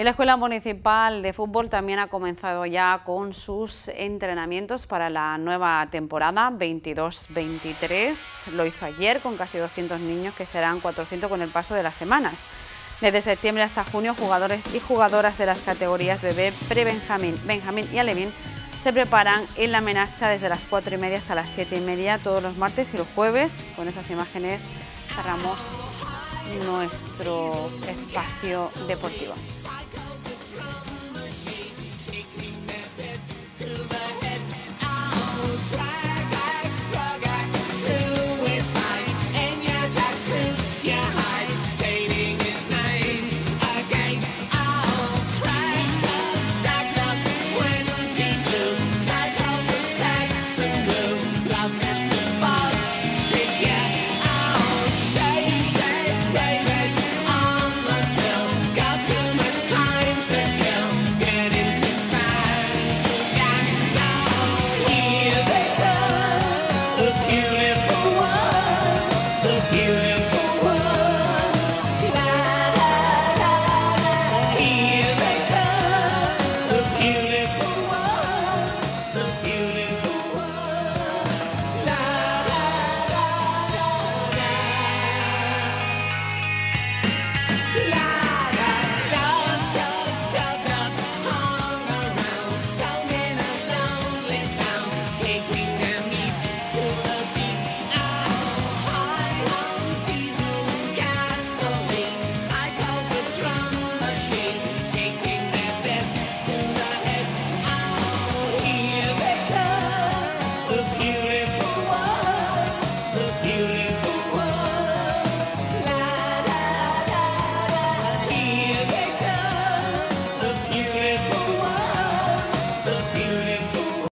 Y la Escuela Municipal de Fútbol también ha comenzado ya con sus entrenamientos para la nueva temporada 22-23. Lo hizo ayer con casi 200 niños, que serán 400 con el paso de las semanas. Desde septiembre hasta junio, jugadores y jugadoras de las categorías bebé, pre-benjamín, benjamín y alevín se preparan en la Menacha desde las 4:30 hasta las 7:30 todos los martes y los jueves. Con estas imágenes cerramos nuestro espacio deportivo.